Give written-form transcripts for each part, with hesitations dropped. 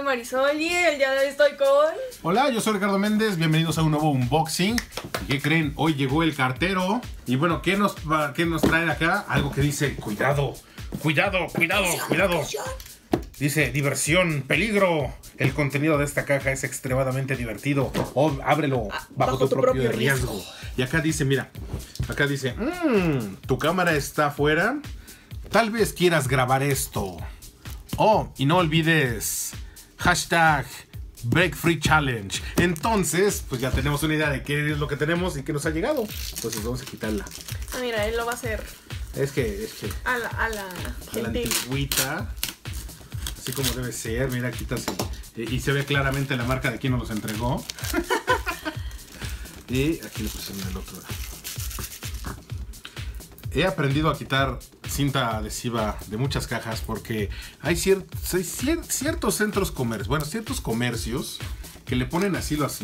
soy Marisol y el día de hoy estoy con... Hola, yo soy Ricardo Méndez, bienvenidos a un nuevo unboxing. ¿Y qué creen? Hoy llegó el cartero. Y bueno, ¿qué nos trae acá? Algo que dice, cuidado, cuidado, cuidado, cuidado. Dice, diversión, peligro. El contenido de esta caja es extremadamente divertido. Oh, ábrelo bajo tu propio riesgo. Y acá dice, mira, acá dice, tu cámara está afuera. Tal vez quieras grabar esto. Oh, y no olvides hashtag Break Free Challenge. Entonces, pues ya tenemos una idea de qué es lo que tenemos y qué nos ha llegado. Entonces vamos a quitarla. Ah, mira, él lo va a hacer. Es que a la antigüita. Así como debe ser. Mira, quitarse. Y se ve claramente la marca de quien nos los entregó. Y aquí le pusieron el otro. He aprendido a quitar cinta adhesiva de muchas cajas porque hay ciertos centros comercios, bueno, ciertos comercios que le ponen así la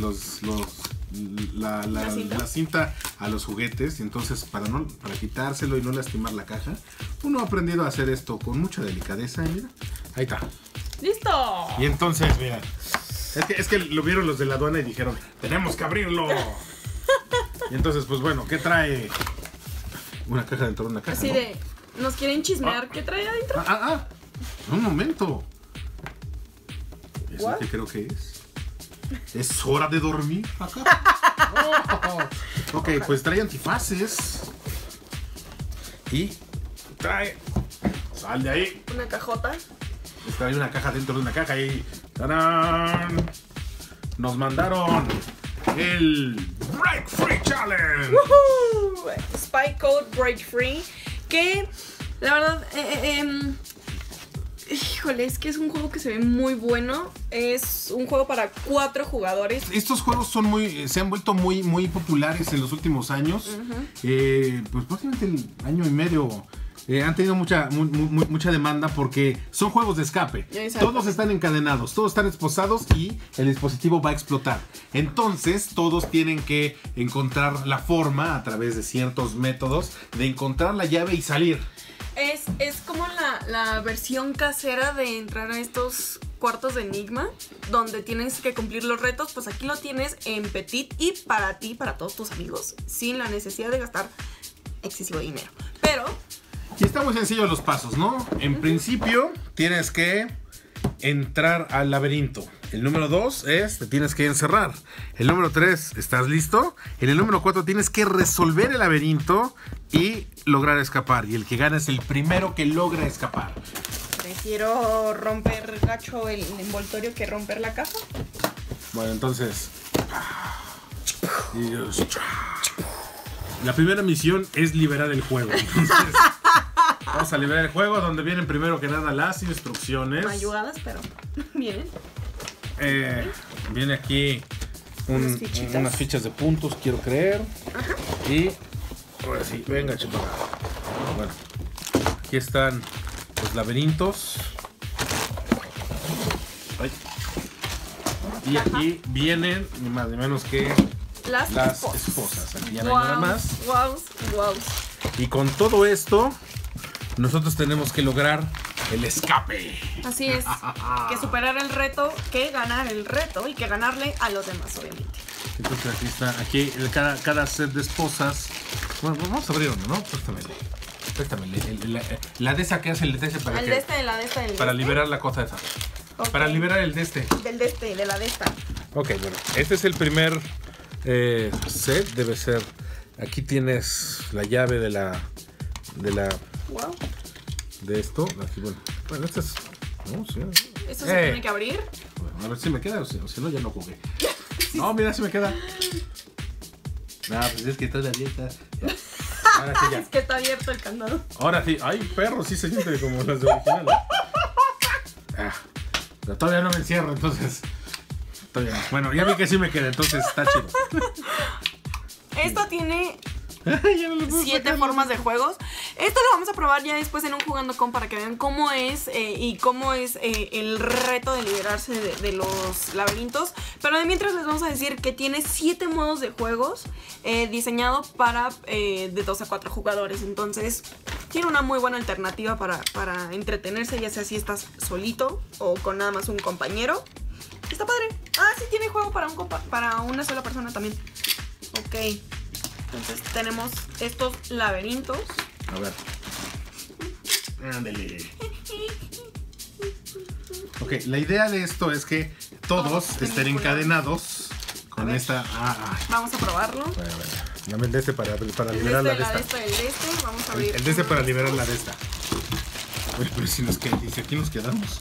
cinta a los juguetes. Y entonces para quitárselo y no lastimar la caja, uno ha aprendido a hacer esto con mucha delicadeza. Y mira, ahí está. ¡Listo! Y entonces, mira, es que lo vieron los de la aduana y dijeron, tenemos que abrirlo. Y entonces, pues bueno, ¿qué trae? Una caja dentro de una caja. Así, ¿no? De, ¿nos quieren chismear? ¿Qué trae adentro? Un momento. ¿Eso qué creo que es? ¿Es hora de dormir acá? Ok, pues trae antifaces. Y trae... Sal de ahí. Una cajota. Trae una caja dentro de una caja y... ¡Tarán! Nos mandaron el Break Free Challenge. ¡Woohoo! Spy Code Break Free. Que la verdad, híjole, es que es un juego que se ve muy bueno. Es un juego para 4 jugadores. Estos juegos se han vuelto muy populares en los últimos años. Pues prácticamente el año y medio. Han tenido mucha demanda porque son juegos de escape. Exacto. Todos están encadenados, todos están esposados y el dispositivo va a explotar. Entonces todos tienen que encontrar la forma a través de ciertos métodos de encontrar la llave y salir. Es como la versión casera de entrar a estos cuartos de enigma donde tienes que cumplir los retos. Pues aquí lo tienes en petit y para ti, para todos tus amigos, sin la necesidad de gastar excesivo dinero. Pero... Y está muy sencillo los pasos, ¿no? En principio tienes que entrar al laberinto. El número 2 es, te tienes que encerrar. El número 3, ¿estás listo? En el número 4 tienes que resolver el laberinto y lograr escapar. Y el que gana es el primero que logra escapar. Prefiero romper gacho el envoltorio que romper la caja. Bueno, entonces... La primera misión es liberar el juego. Entonces... Vamos a liberar el juego donde vienen primero que nada las instrucciones. Ayudadas, pero vienen. Viene aquí unas fichas de puntos, quiero creer. Ajá. Y ahora sí, venga, chaval. Bueno, aquí están los laberintos. Ay. Y aquí vienen ni más ni menos que las esposas. Aquí ya no hay nada más. Wow. Y con todo esto, nosotros tenemos que lograr el escape. Así es. Que superar el reto, que ganar el reto y que ganarle a los demás, obviamente. Entonces aquí está, aquí cada set de esposas. Bueno, vamos a abrir uno, ¿no? Préstamele. La de esa que hace el de ese para para liberar la cosa esa. Okay. Para liberar el de este. De la de esta. Ok, bueno. Este es el primer set, debe ser. Aquí tienes la llave de la Wow. de esto. Aquí, bueno, este es... No, sí. ¿Esto se tiene que abrir? Bueno, a ver si me queda o si no ya no jugué. No, mira si me queda. Pues es que todavía está. Ya. Ahora sí ya. Es que está abierto el candado. Ahora sí. Ay, perro, sí se siente como las de original. Pero todavía no me encierro, entonces. Todavía no. Bueno, ya vi que sí me queda, entonces está chido. Esto tiene 7 formas de juegos. Esto lo vamos a probar ya después en un Jugando Con para que vean cómo es y cómo es el reto de liberarse de los laberintos. Pero de mientras les vamos a decir que tiene 7 modos de juegos diseñado para de 2 a 4 jugadores. Entonces tiene una muy buena alternativa para entretenerse, ya sea si estás solito o con nada más un compañero. Está padre. Ah, sí tiene juego para una sola persona también. Ok. Entonces tenemos estos laberintos. A ver. Ándale. Ok, la idea de esto es que todos estén encadenados con esta. Vamos a probarlo. A ver. Dame el de este para liberar la de esta. El de este. Vamos a abrir. El de este para liberar la de esta. Oye, pero si aquí nos quedamos.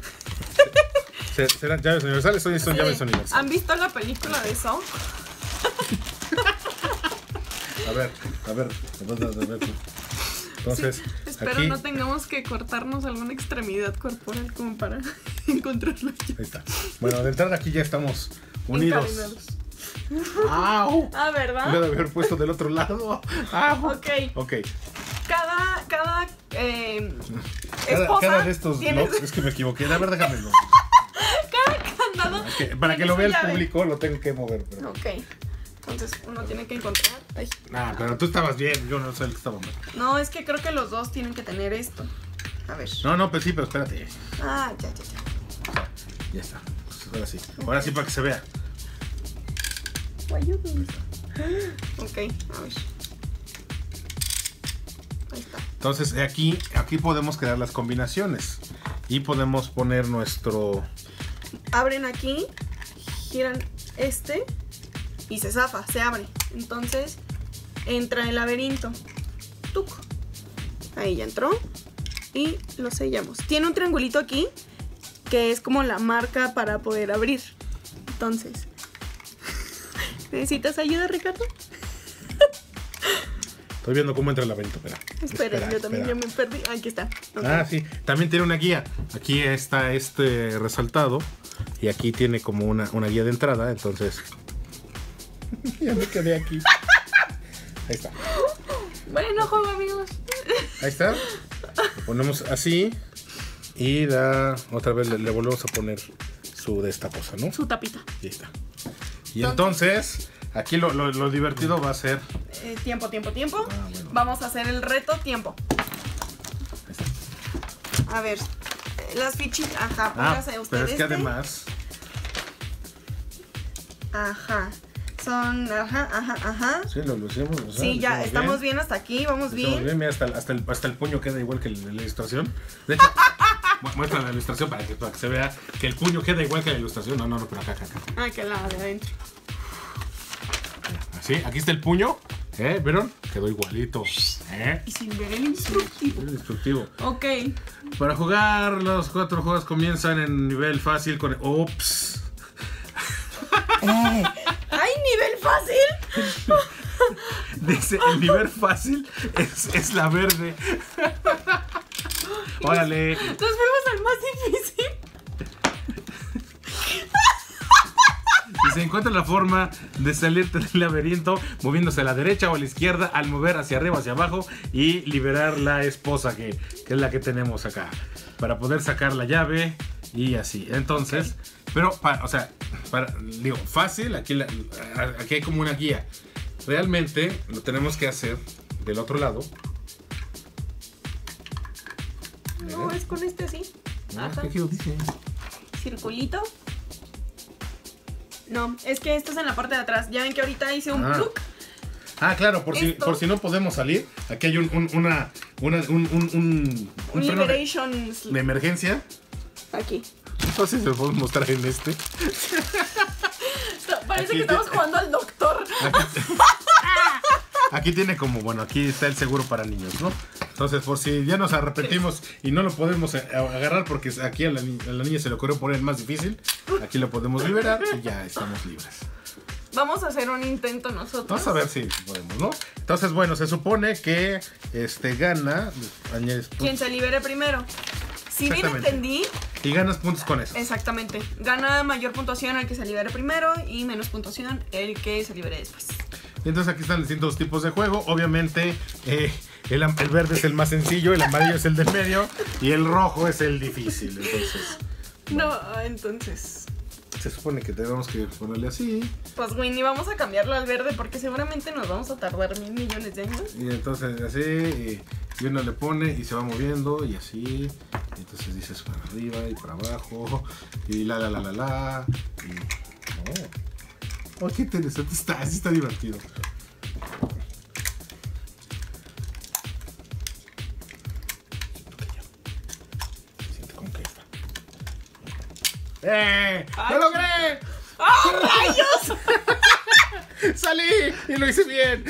¿Serán llaves universales o son llaves universales? ¿Han visto la película de Saw? A ver. Entonces, sí, espero aquí no tengamos que cortarnos alguna extremidad corporal como para encontrarlo. Ahí está. Bueno, de entrada aquí ya estamos unidos. ¡Au! Ah, ¿verdad? Lo de haber puesto del otro lado. ¡Au! Ok. Cada esposa cada de estos tiene... blogs, es que me equivoqué. A ver, déjamelo. Cada candado. Para que lo vea el público lo tengo que mover. Pero... Ok. Entonces uno tiene que encontrar. Ay. Pero tú estabas bien, yo no sé el que estaba mal. No, es que creo que los dos tienen que tener esto. A ver. No, pues sí, pero espérate. Ah, ya. Ya está. Pues ahora sí para que se vea. Ok, a ver. Ahí está. Entonces aquí podemos crear las combinaciones. Y podemos poner nuestro... Abren aquí, giran este y se zafa, se abre. Entonces entra el laberinto. ¡Tuc! Ahí ya entró. Y lo sellamos. Tiene un triangulito aquí que es como la marca para poder abrir. Entonces, ¿necesitas ayuda, Ricardo? Estoy viendo cómo entra el laberinto, Espera, yo también ya me perdí. Aquí está. Okay. Sí. También tiene una guía. Aquí está resaltado. Y aquí tiene como una guía de entrada. Entonces... ya me quedé aquí. Ahí está. Bueno, juego, amigos. Ahí está. Lo ponemos así. Y otra vez le volvemos a poner de esta cosa, ¿no? Su tapita. Y ahí está. Y entonces aquí lo divertido va a ser... Tiempo. Bueno. Vamos a hacer el reto tiempo. A ver, las fichitas. Ajá, pónganse ustedes. Pero es que además... Ajá. Son... Ajá. Sí, lo hicimos. Sí, ya, estamos bien hasta aquí, vamos bien. Mira, hasta el puño queda igual que la ilustración. De hecho, muestra la ilustración para que se vea que el puño queda igual que la ilustración. No, pero acá. Ah, que la de adentro. Así, aquí está el puño. ¿Vieron? Quedó igualito. Y sin ver el instructivo. Ok. Para jugar, los 4 juegos comienzan en nivel fácil con... ¡Ops! ¡Ay, nivel fácil! Dice, el nivel fácil es la verde. Órale. Nos fuimos al más difícil. Y se encuentra la forma de salir del laberinto moviéndose a la derecha o a la izquierda al mover hacia arriba, hacia abajo y liberar la esposa que es la que tenemos acá. Para poder sacar la llave y así. Entonces, pero, digo, fácil, aquí hay como una guía. Realmente lo tenemos que hacer del otro lado. No, es con este así. Ajá. ¿Qué dice? Circulito. No, es que esto es en la parte de atrás. Ya ven que ahorita hice un plug. Claro, por si no podemos salir. Aquí hay un liberation de emergencia. Aquí. Entonces se lo podemos mostrar en este. Parece que estamos jugando al doctor. Aquí tiene como, aquí está el seguro para niños, ¿no? Entonces, por si ya nos arrepentimos y no lo podemos agarrar porque aquí a la niña se le ocurrió poner más difícil, aquí lo podemos liberar y ya estamos libres. Vamos a hacer un intento nosotros. Vamos a ver si podemos, ¿no? Entonces, se supone que gana... Quien se libere primero. Si bien entendí... Y ganas puntos con eso. Exactamente. Gana mayor puntuación el que se libere primero y menos puntuación el que se libere después. Entonces aquí están distintos tipos de juego. Obviamente el verde es el más sencillo, el amarillo es el del medio y el rojo es el difícil. Entonces... No, entonces... Se supone que tenemos que ponerle así. Pues güey, ni vamos a cambiarlo al verde porque seguramente nos vamos a tardar 1,000 millones de años. Y entonces así, y uno le pone y se va moviendo y así. Y entonces dices para arriba y para abajo. Y la. Y... Oh, qué interesante está, así está divertido. Siente como que está. ¡Lo logré! ¡Oh, rayos! ¡Salí! Y lo hice bien.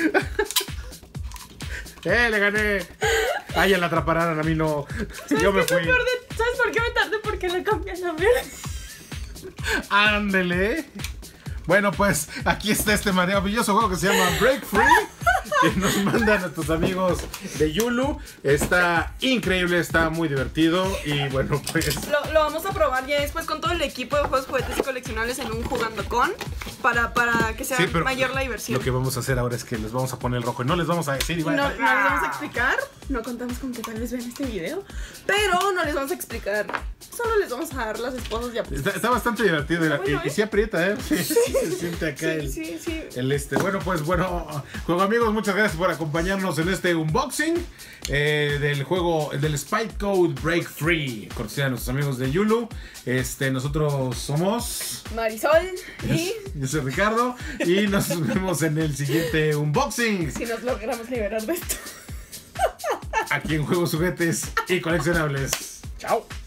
Le gané. A ella la atraparán, a mí no. Yo me fui. ¿Sabes por qué me tardé? Porque la cambié a la verde. Ándele. Bueno, pues aquí está este maravilloso juego que se llama Break Free, que nos mandan nuestros amigos de Yulu. Está increíble, está muy divertido. Y bueno, pues lo vamos a probar ya después con todo el equipo de juegos, juguetes y coleccionables en un jugando con para que sea mayor la diversión. Lo que vamos a hacer ahora es que les vamos a poner el rojo y no les vamos a decir. No les vamos a explicar. No contamos con que tal vez vean este video, pero no les vamos a explicar. Solo les vamos a dar las esposas ya. Está bastante divertido. Bueno, y sí aprieta, ¿eh? Sí, se siente acá el. Bueno, pues bueno, juego amigos, muchas gracias por acompañarnos en este unboxing del juego del Spike Code Break Free, cortesía de nuestros amigos de Yulu. Nosotros somos Marisol y yo soy Ricardo y nos vemos en el siguiente unboxing. Si nos logramos liberar de esto. Aquí en Juegos, Juguetes y Coleccionables. Chao.